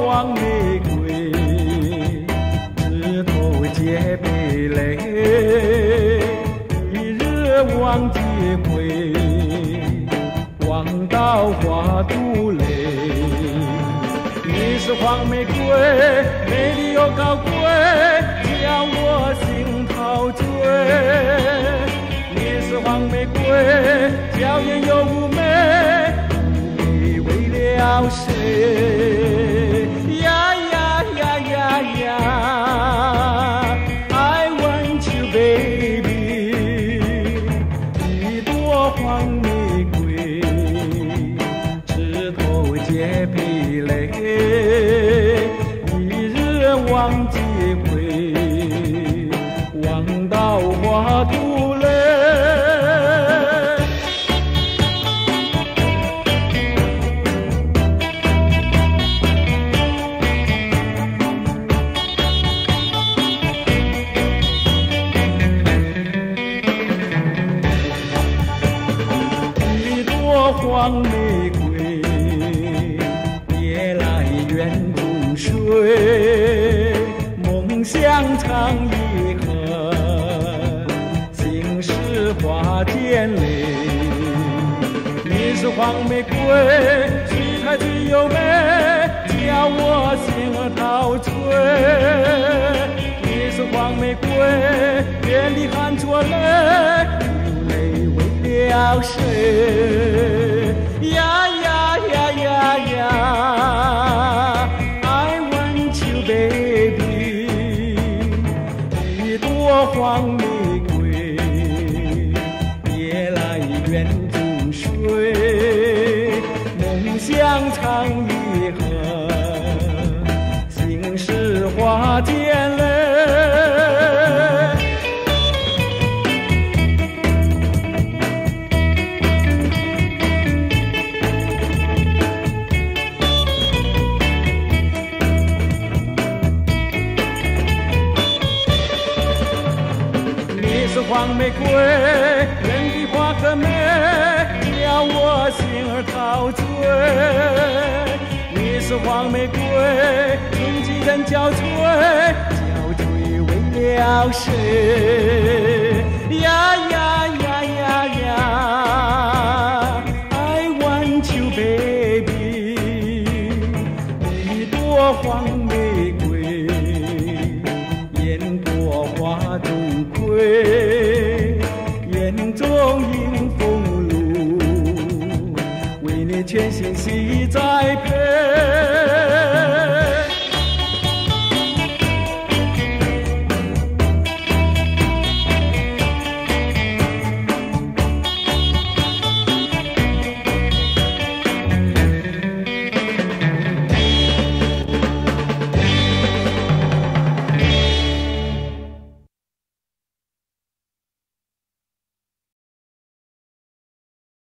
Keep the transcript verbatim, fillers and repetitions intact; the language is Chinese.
黄玫瑰，枝头结蓓蕾，一日望结归，望到花都泪。你是黄玫瑰，美丽又高贵，将我心陶醉。你是黄玫瑰，娇艳又妩媚，你为了谁？呀呀呀呀呀 I want you baby， 一朵黄玫瑰，枝头结蓓蕾，一日望结归，望到花都泪。黄玫瑰，夜来园中睡，梦想长遗憾，心事化见泪。你是黄玫瑰，水态最优美，叫我心儿陶醉。你是黄玫瑰，眼里含着泪，流泪为了谁？呀呀呀呀呀 I want you baby， 一朵黄玫瑰，夜来园中睡，梦想长遗憾，心事化见泪。黄玫瑰，人比花更美，叫我心儿陶醉。你是黄玫瑰，拥挤人憔悴，憔悴为了谁？呀呀呀呀呀 I want you baby， 一朵黄玫瑰，眼朵花中葵，眼中迎风露，为你全心系栽培。